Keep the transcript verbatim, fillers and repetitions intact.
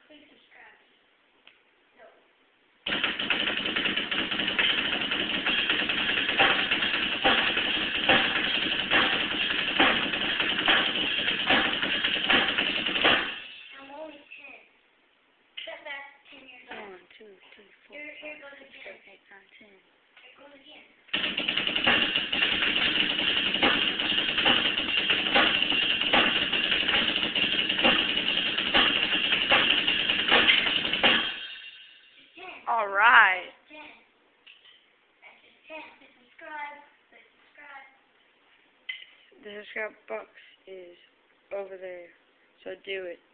Please subscribe. No. I'm only ten. Except that's ten years old. One, two, three, four, Here, here goes five, again. six, eight, nine, ten. Here goes again. All right. That's ten. That's just ten. Please subscribe. Please subscribe. The subscribe box is over there, so do it.